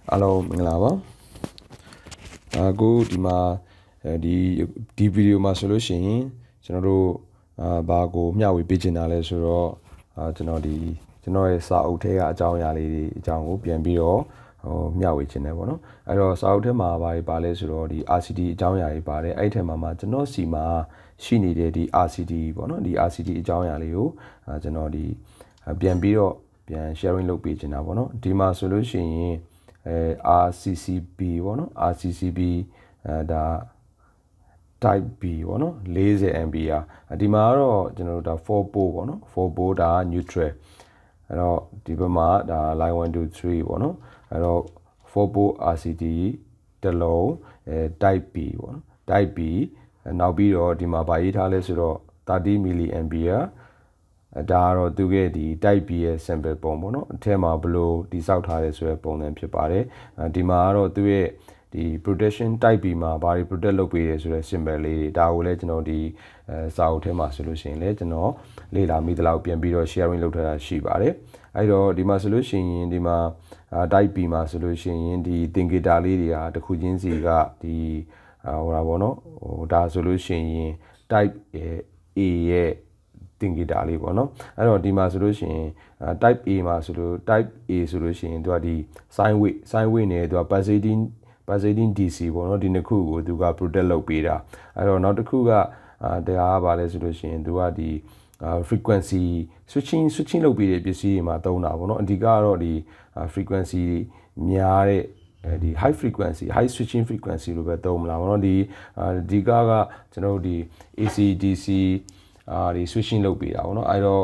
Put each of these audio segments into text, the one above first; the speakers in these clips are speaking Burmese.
အားလုံးမင်္ဂလာပါအခုဒီမှာဒီဗီဒီယိုမှာဆိုလို့ရှိရင်ကျွန်တော်တို့ဘာကိုမျှဝေပေးချင်တာလဲဆိုတော့ကျွန်တော်ရဲ့စာအုပ်ထဲကအကြောင်းအရာလေးတွေအကြောင်းကိုပြန်ပြီးတော့မျှဝေချင်တယ်ပေါ့နော်အဲ့တော့စာအုပ်ထဲမှာပါလဲဆိုတော့ဒီ RCD အကြောင်းအရာတွေပါတယ်အဲ့ထဲမှာကျွန်တော်စီမှာရှိနေတဲ့ဒီ RCD ပေါ့နော်ဒီ RCD အကြောင်းအရာလေးကိုကျွန်တော်ပြန်ပြီးတော့ပြန် sharing လုပ်ပေးချင်တာပေါ့နော်ဒီမှာဆိုလို့ရှိရင်RCCB ပေါ့နော် RCCB ဒါ type B ပေါ့နော်40 ampere ဒီမှာတော့ကျွန်တော်တို့ဒါ4 pole ပေါ့နော်4 pole ဒါ neutral အဲ့တော့ဒီဘက်မှာဒါ line 1 2 3ပေါ့နော်အဲ့တော့4 pole RCD တစ်လုံးtype B ပေါ့နော် type B နောက်ပြီးတော့ဒီမှာဗာရေးထားလဲဆိုတော့30 milli ampere ဒါကတော့သူရဲ့ဒီ type B ရဲ့ sample ပုံပေါ့နော်အထက်မှာဘလို့တိစောက်ထားရဲဆိုတဲ့ပုံစံဖြစ်ပါတယ်ဒီမှာကတော့သူရဲ့ဒီ protection type B မှာဘာတွေ protect လုပ်ပေးရဲဆိုတဲ့ symbol လေးတွေဒါကိုလည်းကျွန်တော်ဒီစာအုပ်ထဲမှာဆိုလို့ရှိရင်လည်းကျွန်တော်လေ့လာမိသလောက်ပြန်ပြီးတော့ sharing လုပ်ထားတာရှိပါတယ်အဲ့တော့ဒီမှာဆိုလို့ရှိရင်ဒီမှာtype B မှာဆိုလို့ရှိရင်ဒီသင်္ကေတလေးတွေဟာတစ်ခုချင်းစီကဒီဟိုတာပေါ့နော်ဒါဆိုလို့ရှိရင် type A ရဲ့သင်္ကေတလေးပေါ့နော်အဲ့တော့ဒီမှာဆိုလို့ရှိရင် type A မှာဆိုလို့ type A ဆိုလို့ရှိရင်သူကဒီ sine wave နဲ့သူက pulsating DC ပေါ့နော်ဒီနှစ်ခုကိုသူက protect လုပ်ပေးတာအဲ့တော့နောက်တစ်ခုကတရားကဘာလဲဆိုလို့ရှိရင်သူကဒီfrequency switching လုပ်ပေးတဲ့ပစ္စည်းတွေမှာသုံးတာပေါ့နော်အဓိကတော့ဒီ frequency များတဲ့ဒီ high switching frequency လို့ပဲသုံးမလားပေါ့နော်ဒီကကျွန်တော်တို့ဒီ AC DC ဒီ switching လုပ်ပေးတာပေါ့နော်အဲ့တော့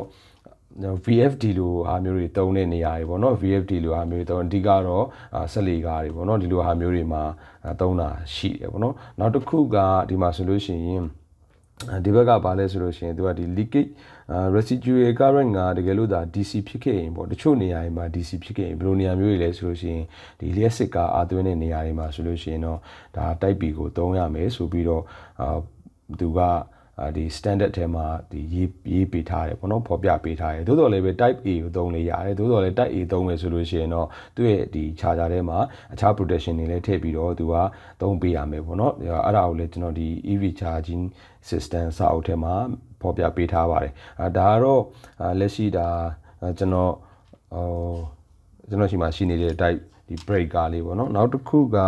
VFD လိုဟာမျိုးတွေတုံးတဲ့နေရာတွေပေါ့နော် VFD လိုဟာမျိုးတွေတုံးအဓိကတော့ဆက်လီကားတွေပေါ့နော်ဒီလိုဟာမျိုးတွေမှာတုံးတာရှိတယ်ပေါ့နော်နောက်တစ်ခုကဒီမှာဆိုလို့ရှိရင်ဒီဘက်ကဘာလဲဆိုလို့ရှိရင်သူကဒီ leakage residual current ကတကယ်လို့ဒါ DC ဖြစ်ခဲ့ရင်ပေါ့တချို့နေရာတွေမှာ DC ဖြစ်ခဲ့ရင်ဘယ်လိုနေရာမျိုးတွေလဲဆိုလို့ရှိရင်ဒီလျှက်စစ်ကားအသွင်းတဲ့နေရာတွေမှာဆိုလို့ရှိရင်တော့ဒါ type B ကိုသုံးရမယ်ဆိုပြီးတော့သူကဒီ standard ထဲမှာဒီရေးပေးထားတယ်ပေါ့နော်ဖော်ပြပေးထားတယ်သို့တော်လည်းပဲ type A ကိုသုံးလို့ရတယ်သို့တော်လည်း type A သုံးမယ်ဆိုလို့ရှိရင်တော့သူ့ရဲ့ဒီ charger ထဲမှာအခြား protection တွေလည်းထည့်ပြီးတော့သူကသုံးပေးရမယ်ပေါ့နော်အဲ့ဒါကိုလည်းကျွန်တော်ဒီ EV charging system စာအုပ်ထဲမှာဖော်ပြပေးထားပါတယ်ဒါကတော့လက်ရှိဒါကျွန်တော်ရှိမှရှိနေတဲ့ type ဒီ breaker လေးပေါ့နော်နောက်တစ်ခုက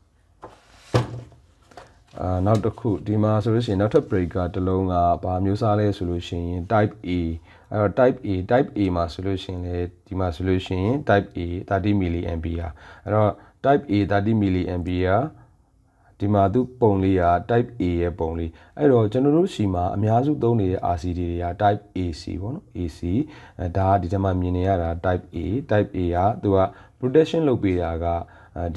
နောက်တစ်ခုဒီမှာဆိုလို့ရှိရင်နောက်ထပ် breaker တစ်လုံးကဘာမျိုးစားလဲဆိုလို့ရှိရင် type A အဲ့တော့ type A မှာဆိုလို့ရှိရင်လေဒီမှာဆိုလို့ရှိရင် type A 30 milli ampere အဲ့တော့ type A 30 milli ampere ဒီမှာသူပုံလေးက type A ရဲ့ပုံလေးအဲ့တော့ကျွန်တော်တို့ရှိမှာအများစုသုံးနေတဲ့ RCD တွေက type AC ပေါ့နော် AC ဒါဒီထဲမှာမြင်နေရတာ type A ကသူက protection လုပ်ပေးတာကဒီ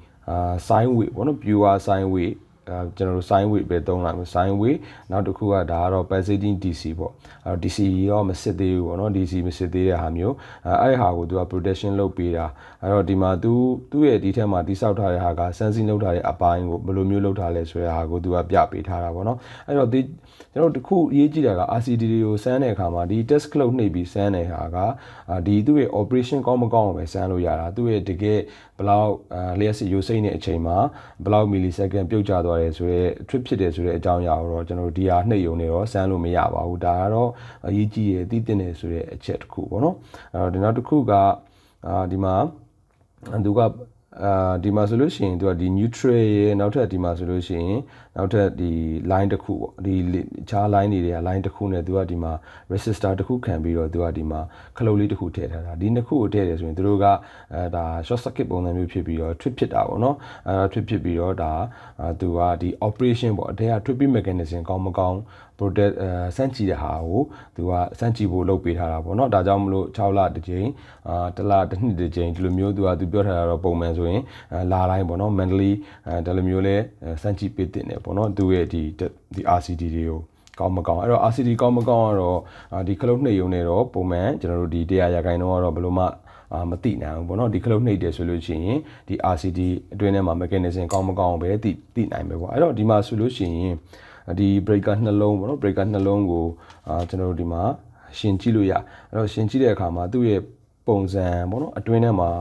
sine wave ပေါ့နော် pure sine waveကျွန်တော်တို့ sine wave ပဲသုံးလိုက်မယ် sine wave နောက်တစ်ခုကဒါကတော့ pulsating DC ပေါ့အဲ့တော့ DC ရောမစစ်သေးဘူးပေါ့နော် DC မစစ်သေးတဲ့ဟာမျိုးအဲ့ဟာကိုသူက protection လုပ်ပေးတာအဲ့တော့ဒီမှာသူ့ရဲ့ဒီထက်မှာတိစောက်ထားတဲ့ဟာက sensing လုပ်ထားတဲ့အပိုင်းကိုဘယ်လိုမျိုးလုပ်ထားလဲဆိုတဲ့ဟာကိုသူကပြပေးထားတာပေါ့နော်အဲ့တော့ကျွန်တော်တစ်ခုအရေးကြီးတာက RCD တွေကိုစမ်းတဲ့အခါမှာဒီ test cloud နှိပ်ပြီးစမ်းတဲ့ဟာကဒီသူ့ရဲ့ operation ကောင်းမကောင်းကိုပဲစမ်းလို့ရတာသူ့ရဲ့တကယ်ဘလောက်လျှက်စစ်ရိုးစိမ့်တဲ့အချိန်မှာဘလောက် millisecond ပြုတ်ကျသွားတယ်ဆိုတော့ trip ဖြစ်တယ်ဆိုတဲ့အကြောင်းအရာကိုတော့ကျွန်တော်တို့ဒီဟာနှိပ်ရုံနဲ့တော့စမ်းလို့မရပါဘူးဒါကတော့အရေးကြီးရသိတင်တယ်ဆိုတဲ့အချက်တစ်ခုပေါ့နော်ဒီနောက်တစ်ခုကဒီမှာသူကဒီမှာဆိုလို့ရှိရင်သူကဒီ neutral ရေနောက်ထပ်ဒီမှာဆိုလို့ရှိရင်နောက်ထပ်ဒီ line တစ်ခုပေါ့ဒီခြား line တွေက line တစ်ခုနဲ့သူကဒီမှာ resistor တစ်ခုခံပြီးတော့သူကဒီမှာခလုတ်လေးတစ်ခုထည့်ထားတာဒီနှစ်ခုကိုထည့်တယ်ဆိုရင်သူတို့ကဒါ short circuit ပုံစံမျိုးဖြစ်ပြီးတော့ trip ဖြစ်တာပေါ့နော်trip ဖြစ်ပြီးတော့ဒါသူကဒီ operation ပေါ့အထက်က tripping mechanism ကောင်းမကောင်း protect စမ်းကြည့်တဲ့ဟာကိုသူကစမ်းကြည့်ဖို့လုပ်ပေးထားတာပေါ့နော်ဒါကြောင့်မလို့6လတစ်ကြိမ်တစ်လတစ်နှစ်တစ်ကြိမ်ဒီလိုမျိုးသူပြောထားတာတော့ပုံမှန်ဆိုရင်လာတိုင်းပေါ့နော် mentally ဒီလိုမျိုးလဲစမ်းကြည့်ပေးတင်တယ်ပေါ့နော်သူရဲ့ဒီ RCD တွေကိုကောင်းမကောင်းအဲ့တော့ RCD ကောင်းမကောင်းကတော့ဒီခလုတ်နှိပ်ရုံနဲ့တော့ပုံမှန်ကျွန်တော်တို့ဒီ100ရာခိုင်နှုန်းကတော့ဘယ်လိုမှမသိနိုင်ဘူးပေါ့နော်ဒီခလုတ်နှိပ်တယ်ဆိုလို့ရှိရင်ဒီ RCD အတွင်းထဲမှာ mechanism ကောင်းမကောင်းပဲသိနိုင်မယ်ပေါ့အဲ့တော့ဒီမှာဆိုလို့ရှိရင်ဒီ breaker နှလုံးပေါ့နော် breaker နှလုံးကိုကျွန်တော်တို့ဒီမှာရှင်းကြည့်လို့ရအဲ့တော့ရှင်းကြည့်တဲ့အခါမှာသူ့ရဲ့ပုံစံပေါ့နော်အတွင်းထဲမှာ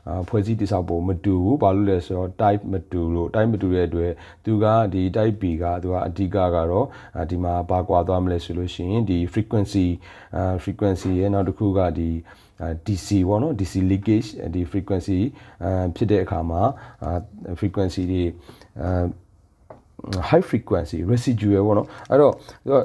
ဖွဲ့စည်းတည်ဆောက်ပုံမတူဘူးဘာလို့လဲဆိုတော့ type မတူလို့ type မတူတဲ့အတွက်သူကဒီ type B ကသူကအဓိကကတော့ဒီမှာဘာကွာသွားမလဲဆိုလို့ရှိရင်ဒီ frequency ရဲ့နောက်တစ်ခုကဒီDC ပေါ့နော် DC leakage ဒီ frequency ဖြစ်တဲ့အခါမှာfrequency တွေhigh frequency residual ပေါ့နော်အဲ့တော့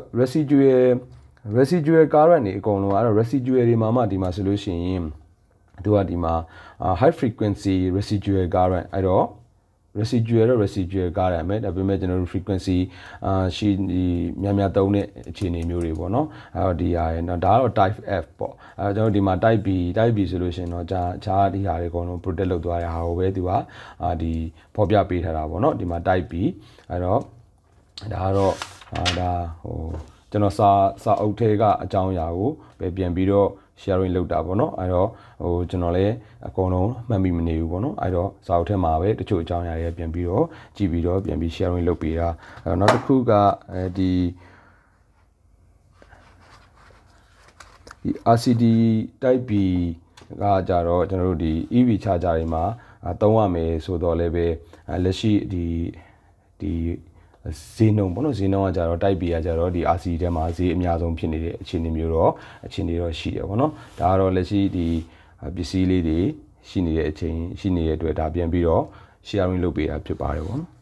residual current တွေအကုန်လုံးအဲ့တော့ residual တွေမှာဒီမှာဆိုလို့ရှိရင်သူကဒီမှာ high frequency residual current အဲ့တော့ residual current မယ်ဒါပေမဲ့ကျွန်တော်တို့ frequency ရှိများသုံးတဲ့အခြေအနေမျိုးတွေပေါ့နော်အဲ့တော့ဒီဟာရယ်နော်ဒါကတော့ type F ပေါ့အဲ့တော့ကျွန်တော်ဒီမှာ type B ဆိုလို့ရှိရင်တော့ဂျားဒီဟာတွေအကုန်လုံး protect လုပ်သွားရဟာကိုပဲသူကဒီဖော်ပြပေးထားတာပေါ့နော်ဒီမှာ type B အဲ့တော့ဒါကတော့ဒါဟိုကျွန်တော်စာအုပ်ထဲကအကြောင်းအရာကိုပဲပြန်ပြီးတော့ sharing လုပ်တာပေါ့နော်အဲ့တော့ဟိုကျွန်တော်လည်းအကုန်လုံးမှတ်မိမနေဘူးပေါ့နော်အဲ့တော့စာအုပ်ထဲမှာပဲတချို့အကြောင်းအရာတွေပြန်ပြီးတော့ကြည့်ပြီးတော့ပြန်ပြီး sharing လုပ်ပေးတာအဲ့တော့နောက်တစ်ခုကဒီ RCD type B ကကြတော့ကျွန်တော်တို့ဒီ EV charger တွေမှာသုံးရမယ်ဆိုတော့လည်းပဲလက်ရှိဒီဈေးနှုန်းပေါ့နော်ဈေးနှုန်းကကြတော့ type B ကကြတော့ဒီ RCD ထဲမှာဈေးအများဆုံးဖြစ်နေတဲ့အခြေအနေမျိုးတော့ရှိတယ်ပေါ့နော်ဒါကတော့လက်ရှိဒီပစ္စည်းလေးတွေရှိနေတဲ့အချိန်ရှိနေတဲ့အတွက်ဒါပြန်ပြီးတော့ sharing လုပ်ပေးတာဖြစ်ပါတယ်ပေါ့နော်